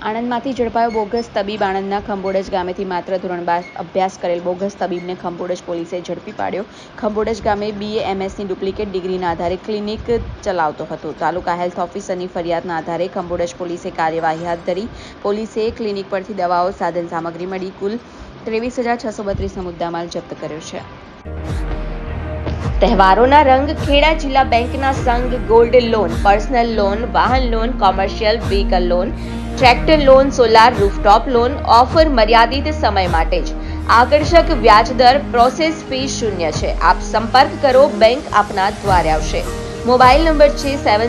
આણંદમાંથી ઝડપાયો bogus તબીબ। આણંદના ખંભોડજ ગામેથી માત્ર ધોરણ 12 અભ્યાસ કરેલ બોગસ તબીબને ખંભોડજ પોલીસે ઝડપી પાડ્યો। ખંભોડજ ગામે BA-MS ની ડુપ્લિકેટ ડિગ્રીના આધારે ક્લિનિક ચલાવતો હતો। તાલુકા હેલ્થ ઓફિસરની ફરિયાદના આધારે ખંભોડજ પોલીસે કાર્યવાહી હાથ ધરી। પોલીસે ક્લિનિક પરથી દવાઓ, સાધન સામગ્રી મળી કુલ 23,632નો મુદ્દામાલ જપ્ત કર્યો છે। તહેવારોના રંગ ખેડા જિલ્લા બેંકના સંઘ ગોલ્ડ લોન, પર્સનલ લોન, વાહન loan, commercial vehicle loan, tractor loan, solar rooftop loan offer મર્યાદિત સમય માટે જ। આકર્ષક વ્યાજ દર, પ્રોસેસ ફી શૂન્ય છે। આપ સંપર્ક કરો, બેંક આપના દ્વારે આવશે। મોબાઈલ નંબર છે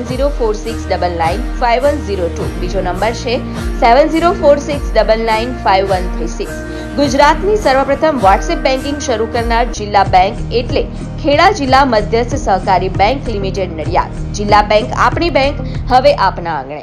7046995102। બીજો નંબર છે 7046995136। ગુજરાતની સર્વપ્રથમ વોટ્સએપ બેન્કિંગ શરૂ કરનાર જિલ્લા બેંક એટલે ખેડા જિલ્લા મધ્યસ્થ સહકારી બેંક લિમિટેડ નડિયાદ। જિલ્લા બેંક આપણી બેંક, હવે આપના આંગણે।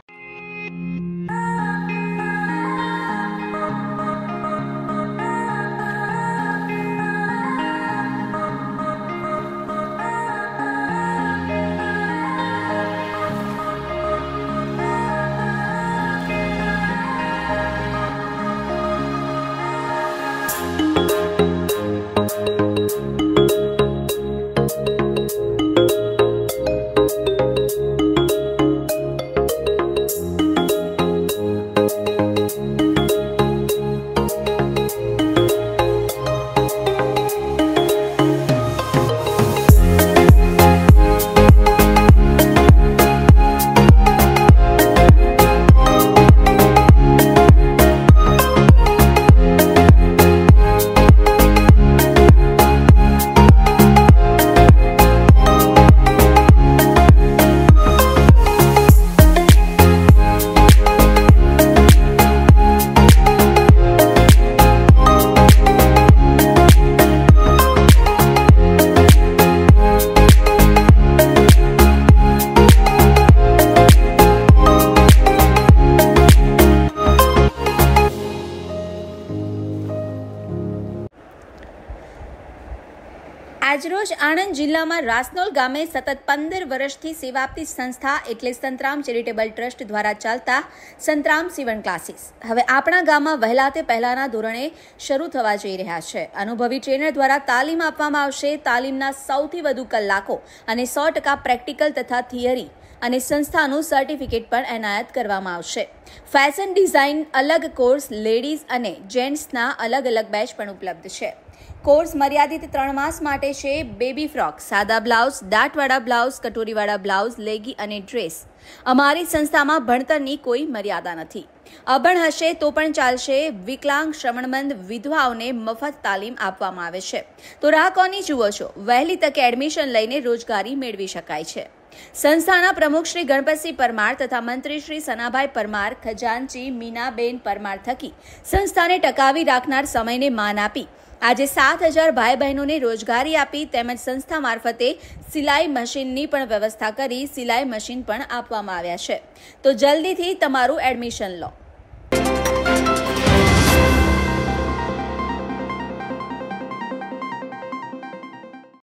આજરોજ આણંદ જિલ્લામાં રાસનોલ ગામે સતત 15 વર્ષથી સેવા આપતી સંસ્થા એટલે સંતરામ ચેરિટેબલ ટ્રસ્ટ દ્વારા ચાલતા સંતરામ સીવણ ક્લાસીસ હવે આપણા ગામમાં વહેલા તે પહેલાના ધોરણે શરૂ થવા જઈ રહ્યા છે। અનુભવી ટ્રેનર દ્વારા તાલીમ આપવામાં આવશે। તાલીમના સૌથી વધુ કલાકો અને 100% પ્રેક્ટિકલ તથા થિયરી અને સંસ્થાનું સર્ટિફિકેટ પણ એનાયત કરવામાં આવશે। ફેશન ડિઝાઇન અલગ કોર્સ, લેડીઝ અને જેન્ટ્સના અલગ અલગ બેચ પણ ઉપલબ્ધ છે। કોર્સ મર્યાદિત 3 માસ માટે છે। બેબી ફ્રોક, સાદા બ્લાઉઝ, દાંતવાળા બ્લાઉઝ, કટોરીવાળા બ્લાઉઝ, લેગી અને ડ્રેસ। અમારી સંસ્થામાં ભણતરની કોઈ મર્યાદા નથી। અભણ હશે તો પણ ચાલશે। વિકલાંગ, શ્રવણમંદ, વિધવાઓને મફત તાલીમ આપવામાં આવે છે। તો રાહ કોની જુઓ છો? વહેલી તકે એડમિશન લઈને રોજગારી મેળવી શકાય છે। સંસ્થાના પ્રમુખ શ્રી ગણપતસિંહ પરમાર તથા મંત્રી શ્રી સનાભાઈ પરમાર, ખજાનચી મીનાબેન પરમાર થકી સંસ્થાને ટકાવી રાખનાર સમયને માન આપી આજે 7,000 ભાઈ બહેનોને રોજગારી આપી તેમજ સંસ્થા મારફતે સિલાઈ મશીનની પણ વ્યવસ્થા કરી સિલાઈ મશીન પણ આપવામાં આવ્યા છે। તો જલ્દીથી તમારું એડમિશન લો।